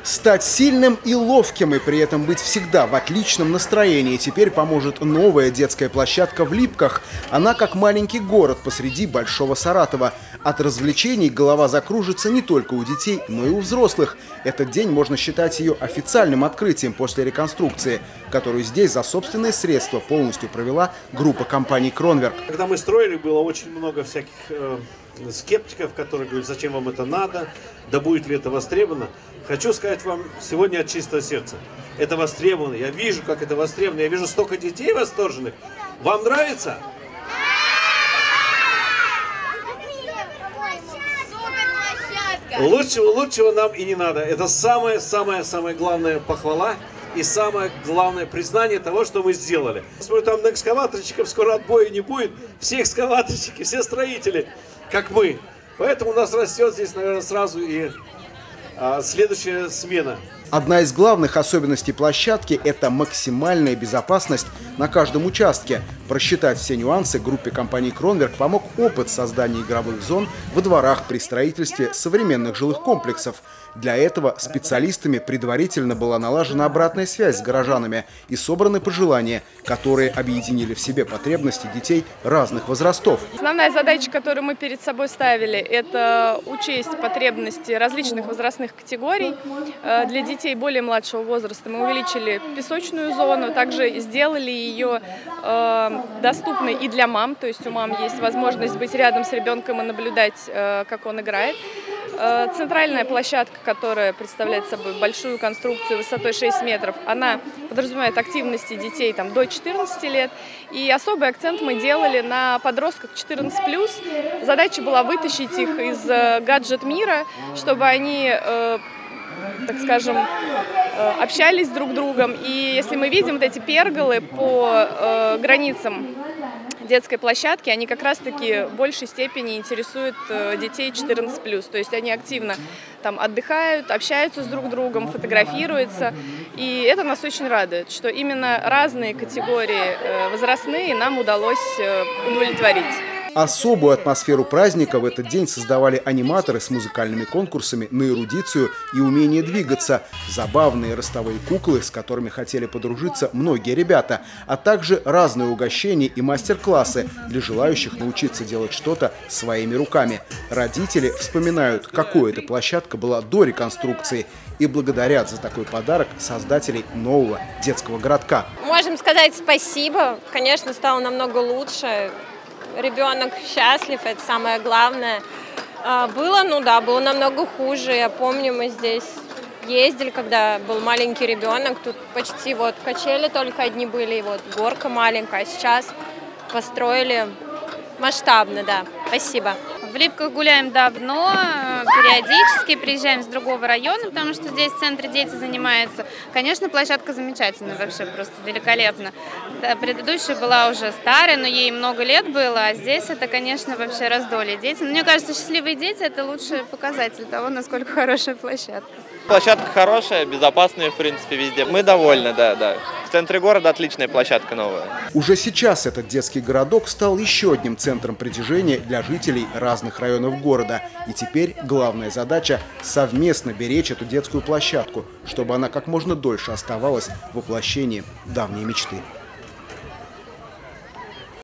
Стать сильным и ловким, и при этом быть всегда в отличном настроении теперь поможет новая детская площадка в Липках. Она как маленький город посреди Большого Саратова. От развлечений голова закружится не только у детей, но и у взрослых. Этот день можно считать ее официальным открытием после реконструкции, которую здесь за собственные средства полностью провела группа компаний «Кронверк». Когда мы строили, было очень много всяких скептиков, которые говорят, зачем вам это надо, да будет ли это востребовано. Хочу сказать вам сегодня от чистого сердца. Это востребовано. Я вижу, как это востребовано. Я вижу столько детей восторженных. Вам нравится? Лучшего нам и не надо. Это самая главная похвала и самое главное признание того, что мы сделали. Смотрю, там на экскаваторщиков скоро отбоя не будет. Все экскаваторщики, все строители, как мы. Поэтому у нас растет здесь, наверное, сразу и следующая смена. Одна из главных особенностей площадки – это максимальная безопасность на каждом участке. Просчитать все нюансы группе компаний «Кронверк» помог опыт создания игровых зон во дворах при строительстве современных жилых комплексов. Для этого специалистами предварительно была налажена обратная связь с горожанами и собраны пожелания, которые объединили в себе потребности детей разных возрастов. Основная задача, которую мы перед собой ставили, это учесть потребности различных возрастных категорий. Для детей более младшего возраста мы увеличили песочную зону, также сделали ее доступной и для мам, то есть у мам есть возможность быть рядом с ребенком и наблюдать, как он играет. Центральная площадка, которая представляет собой большую конструкцию высотой 6 метров, она подразумевает активности детей до 14 лет. И особый акцент мы делали на подростках 14+. Задача была вытащить их из гаджет-мира, чтобы они, так скажем, общались друг с другом. И если мы видим вот эти перголы по границам детской площадки, они как раз-таки в большей степени интересуют детей 14+. То есть они активно там отдыхают, общаются с друг другом, фотографируются. И это нас очень радует, что именно разные категории возрастные нам удалось удовлетворить. Особую атмосферу праздника в этот день создавали аниматоры с музыкальными конкурсами на эрудицию и умение двигаться, забавные ростовые куклы, с которыми хотели подружиться многие ребята, а также разные угощения и мастер-классы для желающих научиться делать что-то своими руками. Родители вспоминают, какой эта площадка была до реконструкции, и благодарят за такой подарок создателей нового детского городка. Можем сказать спасибо. Конечно, стало намного лучше. Ребенок счастлив, это самое главное. Было намного хуже. Я помню, мы здесь ездили, когда был маленький ребенок. Тут почти качели только одни были, и горка маленькая. А сейчас построили масштабно, да. Спасибо. В Липках гуляем давно, периодически приезжаем с другого района, потому что здесь в центре дети занимаются. Конечно, площадка замечательная, вообще просто великолепно. Предыдущая была уже старая, но ей много лет было, а здесь это, конечно, вообще раздолье детям. Мне кажется, счастливые дети – это лучший показатель того, насколько хорошая площадка. Площадка хорошая, безопасная, в принципе, везде. Мы довольны, да. В центре города отличная площадка новая. Уже сейчас этот детский городок стал еще одним центром притяжения для жителей разных районов города. И теперь главная задача – совместно беречь эту детскую площадку, чтобы она как можно дольше оставалась воплощением давней мечты.